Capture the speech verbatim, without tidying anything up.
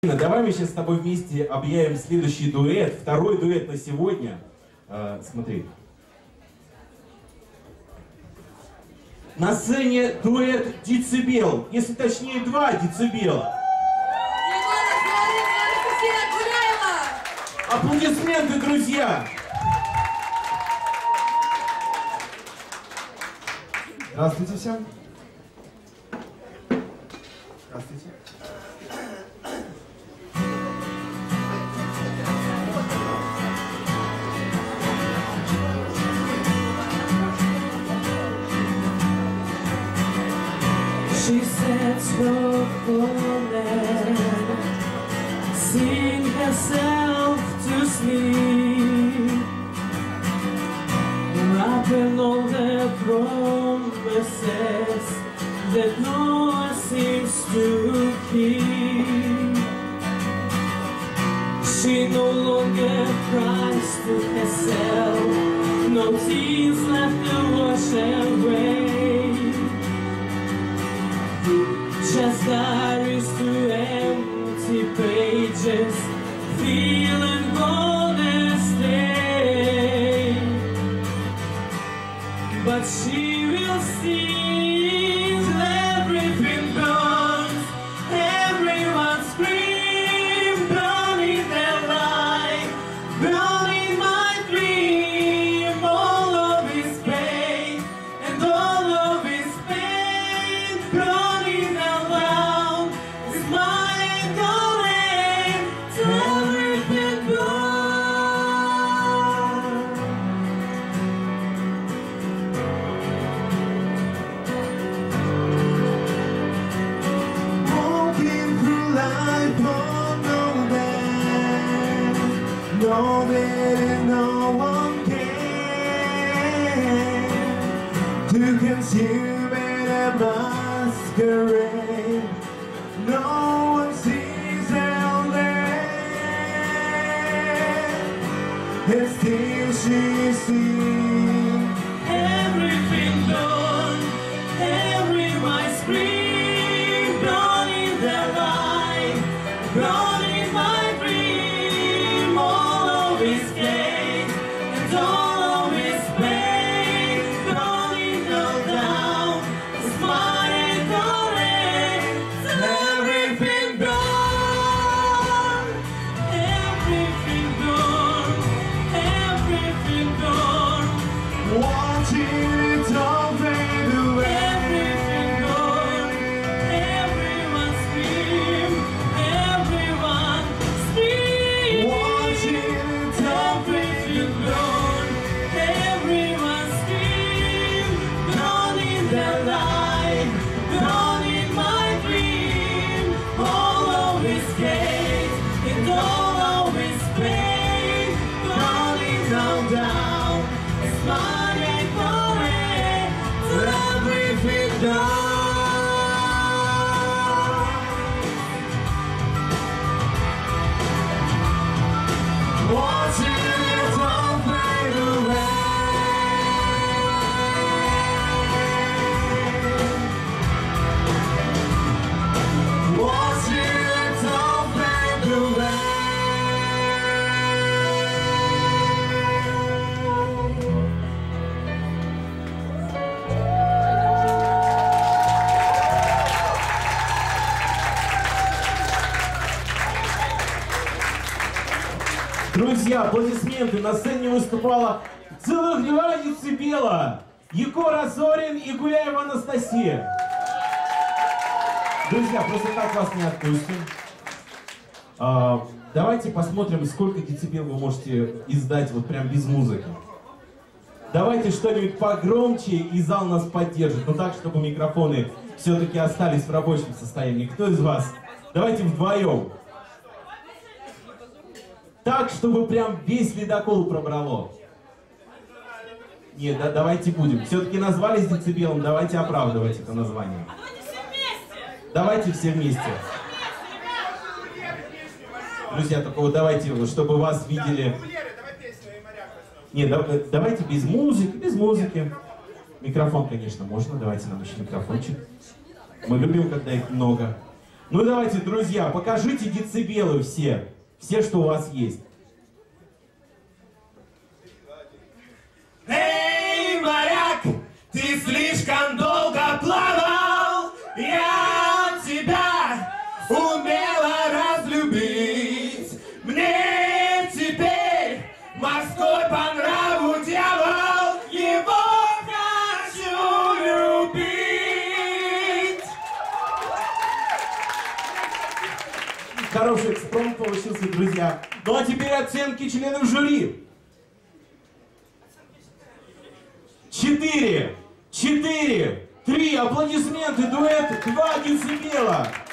Давай мы сейчас с тобой вместе объявим следующий дуэт, второй дуэт на сегодня. А, смотри. На сцене дуэт Децибел, если точнее два Децибела. Аплодисменты, друзья! Здравствуйте всем. Здравствуйте. She sits woman, sing herself to sleep, wrapping all the promises that no one seems to keep. She no longer cries to herself, no tears left to wash away. Just diaries to empty pages, feeling gonna stay. But she will see everything burns, everyone screams, burning their life, burning my dream, all of his pain and all of his pain, burning around with my calling to everything burn. Walking through life unknown, knowing no one can to consume in a masquerade. No one sees out there, and still she sees Everything done, everyone scream, burning their life, burning my dream, all of his gain and all of his pain, burning all down, his mind calling, everything gone, everything gone, everything gone. watching it all fade away. Everything gone, everyone scream, everyone scream. Watching it all Everything gone, everyone scream. Gone in their life, gone in my dream. All of his hate and all of his pain, burning down, down. It's my calling to everything done. watching it all fade away. Watching it all fade away. Друзья, аплодисменты. На сцене выступала целых два Децибела. Егор Азорин и Гуляева Анастасия. Друзья, просто так вас не отпустим. А, давайте посмотрим, сколько децибел вы можете издать вот прям без музыки. Давайте что-нибудь погромче, и зал нас поддержит. Но так, чтобы микрофоны все-таки остались в рабочем состоянии. Кто из вас? Давайте вдвоем. Так, чтобы прям весь ледокол пробрало. Нет, да, давайте будем. Все-таки назвались децибелом, давайте оправдывать это название. Давайте все вместе. Друзья, только вот давайте, чтобы вас видели. Нет, да, давайте без музыки, без музыки. Микрофон, конечно, можно. Давайте нам еще микрофончик. Мы любим, когда их много. Ну давайте, друзья, покажите децибелы все. Все, что у вас есть. Эй, моряк, ты слишком долго плавал, я тебя умела разлюбить. Мне теперь морской по нраву дьявол, его хочу любить. Хороший экспромт получился, друзья. Ну а теперь оценки членов жюри. Четыре, четыре, три, аплодисменты, дуэт, два децибела.